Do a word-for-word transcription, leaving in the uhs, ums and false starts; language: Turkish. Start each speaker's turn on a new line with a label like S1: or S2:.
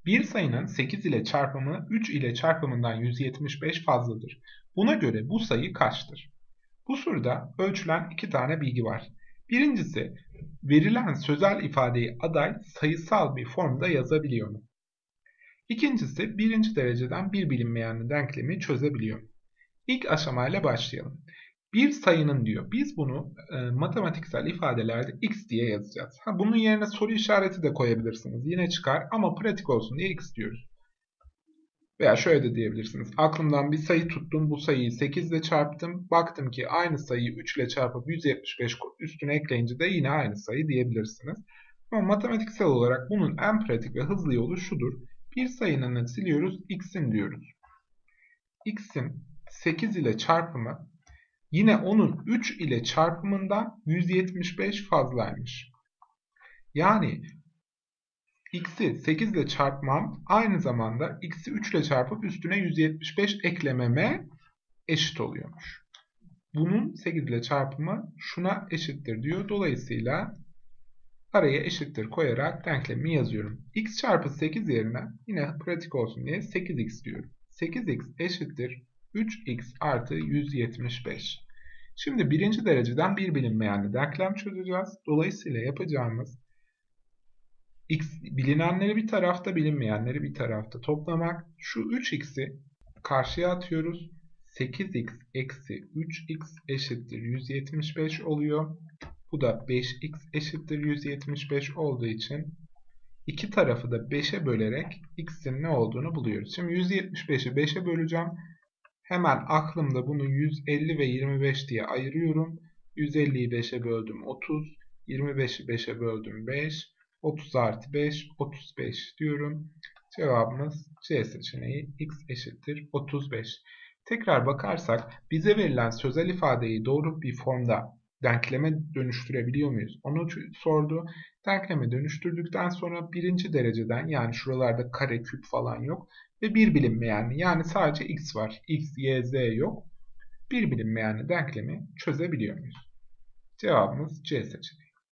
S1: Bir sayının sekiz ile çarpımı üç ile çarpımından yüz yetmiş beş fazladır. Buna göre bu sayı kaçtır? Bu soruda ölçülen iki tane bilgi var. Birincisi, verilen sözel ifadeyi aday sayısal bir formda yazabiliyor mu? İkincisi, birinci dereceden bir bilinmeyenli denklemi çözebiliyor mu? İlk aşamayla başlayalım. Bir sayının diyor. Biz bunu e, matematiksel ifadelerde x diye yazacağız. Ha, bunun yerine soru işareti de koyabilirsiniz. Yine çıkar ama pratik olsun diye x diyoruz. Veya şöyle de diyebilirsiniz. Aklımdan bir sayı tuttum. Bu sayıyı sekiz ile çarptım. Baktım ki aynı sayıyı üç ile çarpıp yüz yetmiş beş üstüne ekleyince de yine aynı sayı diyebilirsiniz. Ama matematiksel olarak bunun en pratik ve hızlı yolu şudur. Bir sayının siliyoruz, x'in diyoruz. X'in sekiz ile çarpımı yine onun üç ile çarpımından yüz yetmiş beş fazlaymış. Yani x'i sekiz ile çarpmam aynı zamanda x'i üç ile çarpıp üstüne yüz yetmiş beş eklememe eşit oluyormuş. Bunun sekiz ile çarpımı şuna eşittir diyor. Dolayısıyla araya eşittir koyarak denklemimi yazıyorum. X çarpı sekiz yerine yine pratik olsun diye sekiz x diyorum. sekiz x eşittir üç x artı yüz yetmiş beş. Şimdi birinci dereceden bir bilinmeyenli denklem çözeceğiz. Dolayısıyla yapacağımız x bilinenleri bir tarafta, bilinmeyenleri bir tarafta toplamak. Şu üç x'i karşıya atıyoruz. sekiz x eksi üç x eşittir yüz yetmiş beş oluyor. Bu da beş x eşittir yüz yetmiş beş olduğu için iki tarafı da beşe bölerek x'in ne olduğunu buluyoruz. Şimdi yüz yetmiş beşi beşe böleceğim. Hemen aklımda bunu yüz elli ve yirmi beş diye ayırıyorum. yüz elliyi beşe böldüm otuz. yirmi beşi beşe böldüm beş. otuz artı beş, otuz beş diyorum. Cevabımız C seçeneği x eşittir otuz beş. Tekrar bakarsak bize verilen sözel ifadeyi doğru bir formda denkleme dönüştürebiliyor muyuz? Onu sordu. Denkleme dönüştürdükten sonra birinci dereceden, yani şuralarda kare, küp falan yok ve bir bilinmeyenli, yani sadece x var. X, y, z yok. Bir bilinmeyenli denklemi çözebiliyor muyuz? Cevabımız C seçeneği.